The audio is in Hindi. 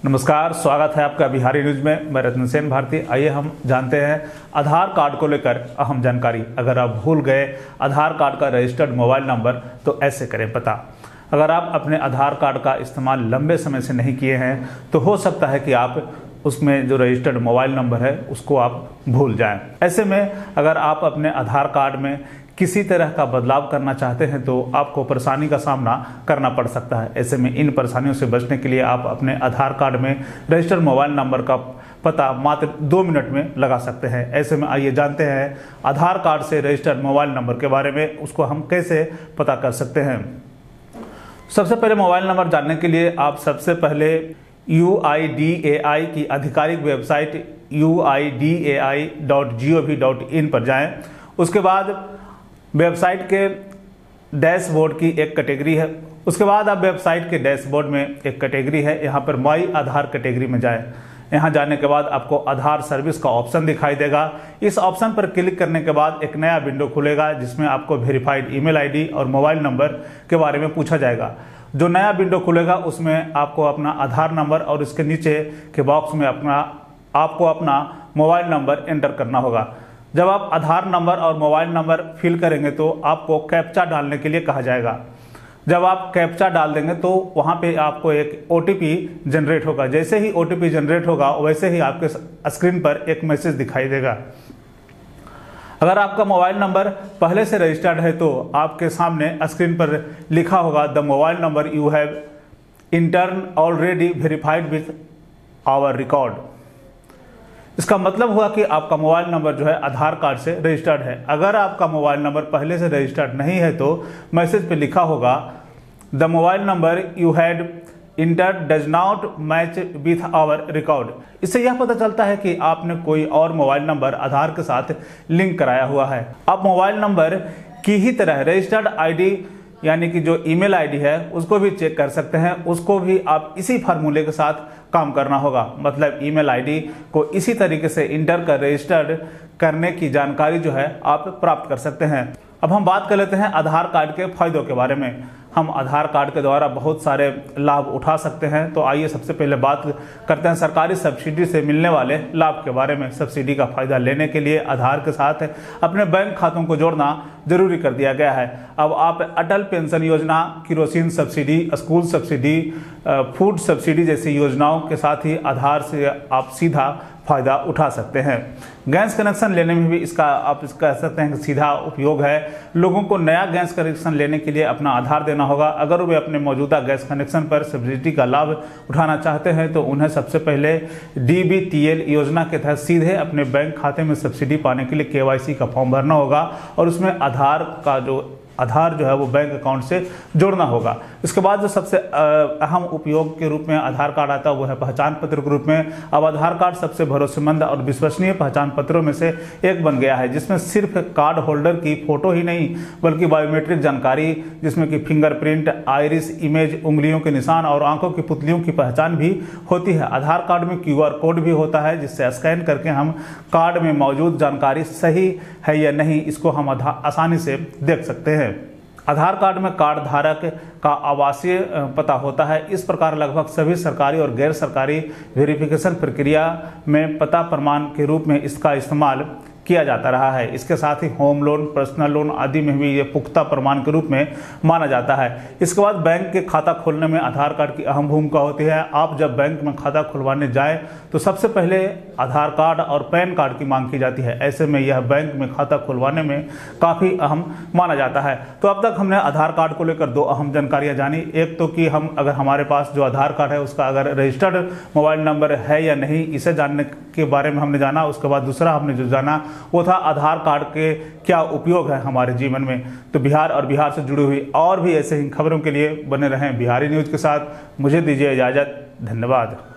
नमस्कार, स्वागत है आपका बिहारी न्यूज में। मैं रत्न सेन भारती। आइए हम जानते हैं आधार कार्ड को लेकर अहम जानकारी। अगर आप भूल गए आधार कार्ड का रजिस्टर्ड मोबाइल नंबर तो ऐसे करें पता। अगर आप अपने आधार कार्ड का इस्तेमाल लंबे समय से नहीं किए हैं तो हो सकता है कि आप उसमें जो रजिस्टर्ड मोबाइल नंबर है उसको आप भूल जाएं। ऐसे में अगर आप अपने आधार कार्ड में किसी तरह का बदलाव करना चाहते हैं तो आपको परेशानी का सामना करना पड़ सकता है। ऐसे में इन परेशानियों से बचने के लिए आप अपने आधार कार्ड में रजिस्टर्ड मोबाइल नंबर का पता मात्र 2 मिनट में लगा सकते हैं। ऐसे में आइए जानते हैं आधार कार्ड से रजिस्टर्ड मोबाइल नंबर के बारे में, उसको हम कैसे पता कर सकते हैं। सबसे पहले मोबाइल नंबर जानने के लिए आप सबसे पहले UIDAI की आधिकारिक वेबसाइट uidai.gov.in पर जाएं। उसके बाद वेबसाइट के डैशबोर्ड की एक कैटेगरी है। उसके बाद आप वेबसाइट के डैशबोर्ड में एक कैटेगरी है, यहाँ पर माई आधार कैटेगरी में जाएं। यहाँ जाने के बाद आपको आधार सर्विस का ऑप्शन दिखाई देगा। इस ऑप्शन पर क्लिक करने के बाद एक नया विंडो खुलेगा जिसमें आपको वेरीफाइड ईमेल आईडी और मोबाइल नंबर के बारे में पूछा जाएगा। जो नया विंडो खुलेगा उसमें आपको अपना आधार नंबर और इसके नीचे के बॉक्स में आपको अपना मोबाइल नंबर एंटर करना होगा। जब आप आधार नंबर और मोबाइल नंबर फिल करेंगे तो आपको कैप्चा डालने के लिए कहा जाएगा। जब आप कैप्चा डाल देंगे तो वहाँ पे आपको एक OTP जनरेट होगा। जैसे ही OTP जनरेट होगा वैसे ही आपके स्क्रीन पर एक मैसेज दिखाई देगा। अगर आपका मोबाइल नंबर पहले से रजिस्टर्ड है तो आपके सामने स्क्रीन पर लिखा होगा the mobile number you have entered already verified with our record. इसका मतलब हुआ कि आपका मोबाइल नंबर जो है आधार कार्ड से रजिस्टर्ड है। अगर आपका मोबाइल नंबर पहले से रजिस्टर्ड नहीं है तो मैसेज पे लिखा होगा the mobile number you had enter does not match with our record. इससे यह पता चलता है कि आपने कोई और मोबाइल नंबर आधार के साथ लिंक कराया हुआ है। आप मोबाइल नंबर की ही तरह रजिस्टर्ड आईडी यानी कि जो ईमेल आईडी है उसको भी चेक कर सकते हैं। उसको भी आप इसी फार्मूले के साथ काम करना होगा। मतलब ईमेल आईडी को इसी तरीके से इंटर कर रजिस्टर्ड करने की जानकारी जो है आप प्राप्त कर सकते हैं। अब हम बात कर लेते हैं आधार कार्ड के फायदों के बारे में। हम आधार कार्ड के द्वारा बहुत सारे लाभ उठा सकते हैं। तो आइए सबसे पहले बात करते हैं सरकारी सब्सिडी से मिलने वाले लाभ के बारे में। सब्सिडी का फायदा लेने के लिए आधार के साथ अपने बैंक खातों को जोड़ना जरूरी कर दिया गया है। अब आप अटल पेंशन योजना, kerosene subsidy, school subsidy, food subsidy जैसी योजनाओं के साथ ही आधार से आप सीधा फायदा उठा सकते हैं। गैस कनेक्शन लेने में भी इसका आप कह सकते हैं कि सीधा उपयोग है। लोगों को नया गैस कनेक्शन लेने के लिए अपना आधार देना होगा। अगर वे अपने मौजूदा गैस कनेक्शन पर सब्सिडी का लाभ उठाना चाहते हैं तो उन्हें सबसे पहले DBTL योजना के तहत सीधे अपने बैंक खाते में सब्सिडी पाने के लिए KYC का फॉर्म भरना होगा और उसमें आधार जो है वो बैंक अकाउंट से जोड़ना होगा। इसके बाद जो सबसे अहम उपयोग के रूप में आधार कार्ड आता है वो है पहचान पत्र के रूप में। अब आधार कार्ड सबसे भरोसेमंद और विश्वसनीय पहचान पत्रों में से एक बन गया है, जिसमें सिर्फ कार्ड होल्डर की फोटो ही नहीं बल्कि बायोमेट्रिक जानकारी जिसमें कि फिंगरप्रिंट, आइरिस इमेज, उंगलियों के निशान और आंखों की पुतलियों की पहचान भी होती है। आधार कार्ड में QR कोड भी होता है जिससे स्कैन करके हम कार्ड में मौजूद जानकारी सही है या नहीं इसको हम आसानी से देख सकते हैं। आधार कार्ड में कार्ड धारक का आवासीय पता होता है। इस प्रकार लगभग सभी सरकारी और गैर सरकारी वेरिफिकेशन प्रक्रिया में पता प्रमाण के रूप में इसका इस्तेमाल किया जाता रहा है। इसके साथ ही होम लोन, पर्सनल लोन आदि में भी ये पुख्ता प्रमाण के रूप में माना जाता है। इसके बाद बैंक के खाता खोलने में आधार कार्ड की अहम भूमिका होती है। आप जब बैंक में खाता खुलवाने जाएं तो सबसे पहले आधार कार्ड और पैन कार्ड की मांग की जाती है। ऐसे में यह बैंक में खाता खुलवाने में काफ़ी अहम माना जाता है। तो अब तक हमने आधार कार्ड को लेकर 2 अहम जानकारियाँ जानी। एक तो कि हम अगर हमारे पास जो आधार कार्ड है उसका अगर रजिस्टर्ड मोबाइल नंबर है या नहीं इसे जानने के बारे में हमने जाना। उसके बाद दूसरा हमने जो जाना वो था आधार कार्ड के क्या उपयोग है हमारे जीवन में। तो बिहार और बिहार से जुड़ी हुई और भी ऐसे ही खबरों के लिए बने रहें बिहारी न्यूज के साथ। मुझे दीजिए इजाज़त। धन्यवाद।